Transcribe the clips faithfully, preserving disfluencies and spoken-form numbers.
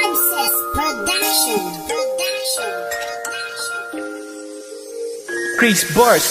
Ramses Production. Production. Chris Bars.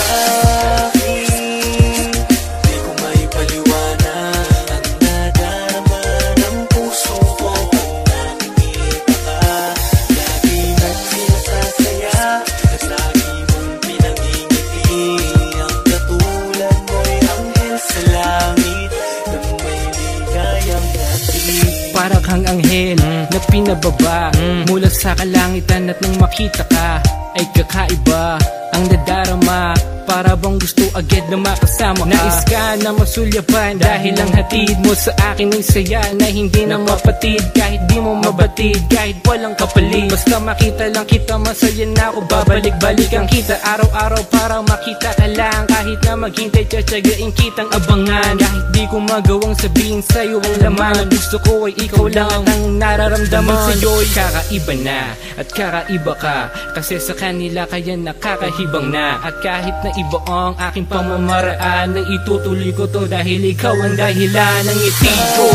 Di ko may paliwanag ang nadarama ng puso ko kung nakikita ka. Lagi nagsinasasaya at lagi mong pinangingiti. Ang katulad mo'y anghel sa langit ng may ligayang natin. Para kang anghel na pinababa mula sa kalangitan, at nang makita ka ay kakaiba ang nadarama. Para bang gusto agad na makasama ka. Nais ka na masulyapan dahil ang hatid mo sa akin ay saya na hindi na mapatid. Kahit di mo mabatid, kahit walang kapalit, basta makita lang kita masaya na ako. Babalik-balik ang kita araw-araw para makita ka lang. Kahit na maghintay, tsatsagain kitang abangan. Kahit di ko magawang sabihin sa'yo ang laman, gusto ko ay ikaw lang ang nararamdaman. Sa'yo'y kakaiba na at kakaiba ka, kasi sa kanila kaya nakakahibang na. At kahit na iba ang aking pamamaraan, nang itutuloy ko to dahil ikaw ang dahilan ng ngiti ko.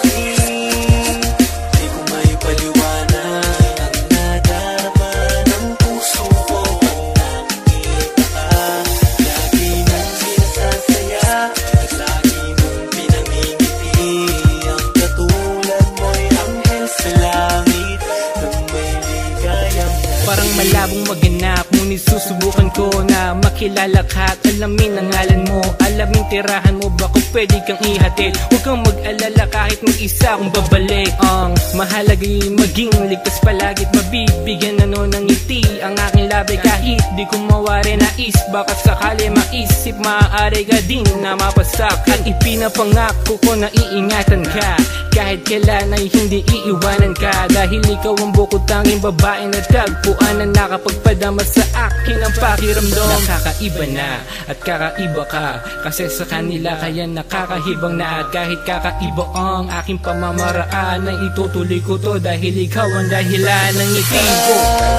Di ko may paliwanag ang nadarama ng puso ko kung nakikita ka. Lagi nang sinasasaya at lagi mong pinangingiti. Ang katulad mo'y anghel sa langit ng may ligayang natin. Parang malabong maganap, ngunit susubukan ko na makilala ka at alamin ang ngalan mo. Alamin tirahan mo ba kung pwede kang ihatid. Huwag kang mag-alala kahit mag-isa kung babalik. Ang mahalaga'y maging ligtas palagi at mabibigyan ano ng ngiti ang aking labi. Kahit di ko mawari nais, baka sakali maisip, maaari ka din na mapasak. At ipinapangako ko na iingatan ka kahit kailan ay hindi iiwanan ka. Dahil ikaw ang bukod tanging babae na tagpuan na nakapagpadama sa akin ang pakiramdam. Nakakaiba na at kakaiba ka, kasi sa kanila kaya nakakahibang na. At kahit kakaiba ang aking pamamaraan, na itutuloy ko to dahil ikaw ang dahilan ng ngiti ko.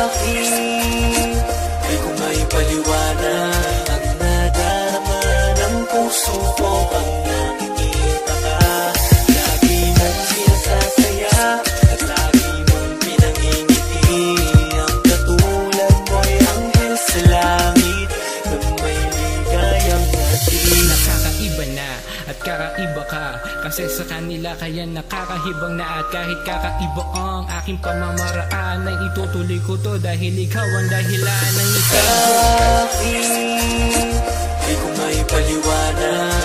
Di ko may paliwanag ang nadarama ng puso ko pag nakikita ka. Lagi nang sinasasaya at lagi mong pinangingiti. Ang katulad mo'y anghel sa langit ng may ligayang natin. Nakakaiba na at kakaiba ka, kasi sa kanila kaya nakakahibang na. At kahit kakaiba ang aking pamamaraan, na itutuloy ko to dahil ikaw ang dahilan ng ngiti ko. Di ko may paliwanag